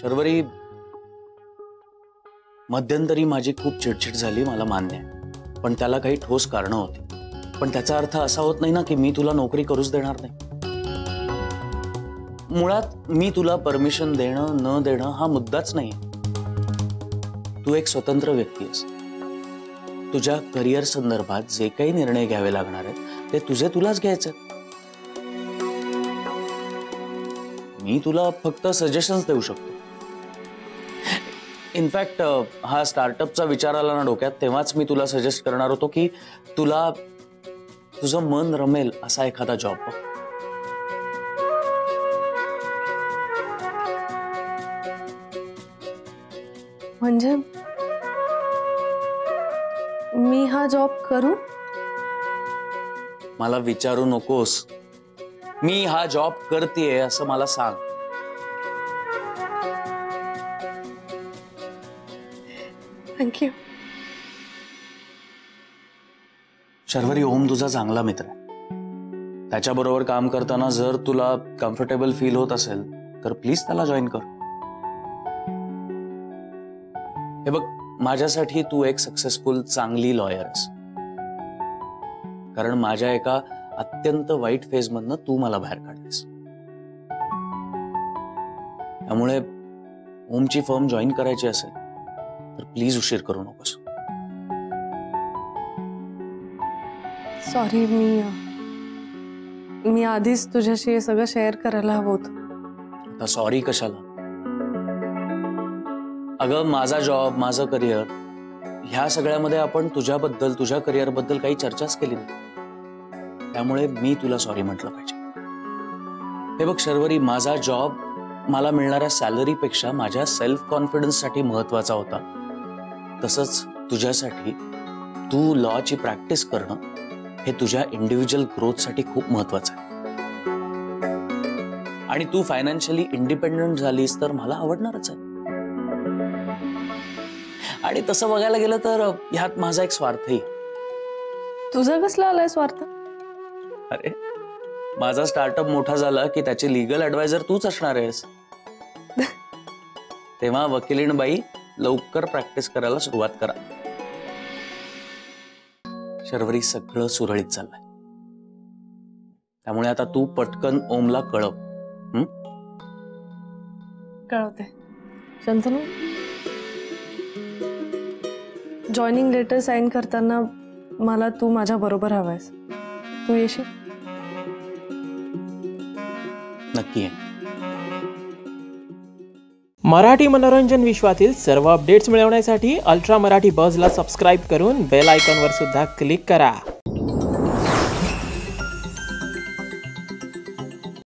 शर्वरी, मध्यंतरी माझी खूप चिडचिड झाली, मला मान्य आहे, पण त्याला काही ठोस कारणं होती. पण त्याचा अर्थ असा होत नाही ना की मी तुला नोकरी करूच देणार नाही. मुळात मी तुला परमिशन देणं न देणं हा मुद्दाच नाही. तू एक स्वतंत्र व्यक्ती आहेस. तुझ्या करिअर संदर्भात जे काही निर्णय घ्यावे लागणार आहेत ते तुझे तुलाच घ्यायचे. मी तुला फक्त सजेशन्स देऊ शकतो. इनफॅक्ट हा स्टार्टअपचा विचार आला ना डोक्यात तेव्हाच मी तुला सजेस्ट करणार होतो की तुला तुझं मन रमेल असा एखादा जॉब बघ. म्हणजे मी हा जॉब करू? मला विचारू नकोस. मी हा जॉब करतेय असं मला सांग. थँक्यू. शर्वरी, ओम तुझा चांगला मित्र आहे. त्याच्याबरोबर काम करताना जर तुला कम्फर्टेबल फील होत असेल तर प्लीज त्याला जॉईन कर. हे बघ, माझ्यासाठी तू एक सक्सेसफुल चांगली लॉयर आहेस. कारण माझ्या एका अत्यंत वाईट फेज मधनं तू मला बाहेर काढलीस. त्यामुळे ओमची फर्म जॉईन करायची असेल तर प्लीज उशीर करू नकोस. सॉरी, मी आधीच तुझ्याशी हे सगळं शेअर करायला हवं होतं. आता सॉरी कशाला? अगं, माझा जॉब, माझं करिअर, ह्या सगळ्यामध्ये आपण तुझ्याबद्दल, तुझ्या करिअर बद्दल काही चर्चाच केली नाही. त्यामुळे मी तुला सॉरी म्हटलं पाहिजे. हे बघ शर्वरी, माझा जॉब मला मिळणाऱ्या सॅलरीपेक्षा माझ्या सेल्फ कॉन्फिडन्ससाठी महत्वाचा होता. तसंच तुझ्यासाठी तू लॉची प्रॅक्टिस करणं हे तुझ्या इंडिव्हिज्युअल ग्रोथसाठी खूप महत्वाचं आहे. आणि तू फायनान्शियली इंडिपेंडंट झालीस तर मला आवडणारच आहे. आणि तसं बघायला गेलं तर ह्यात माझा एक स्वार्थही. तुझा कसला आलाय स्वार्थ? अरे, माझा स्टार्टअप मोठा झाला की त्याची लीगल ऍडवायझर तूच असणार आहेस. तेव्हा वकिलीण बाई, लवकर प्रॅक्टिस करायला सुरुवात करा. शर्वरी, सगळं सुरळीत चाललंय. त्यामुळे आता तू पटकन ओमला कळव. कळवते. शंतनू, जॉईनिंग लेटर साइन करताना मला तू माझ्या बरोबर हवायस. तू येशील? नक्की आहे. मराठी मनोरंजन विश्वातील सर्व अपडेट्स मिळवण्यासाठी अल्ट्रा मराठी बझला सबस्क्राईब करून बेल आयकॉनवर सुद्धा क्लिक करा.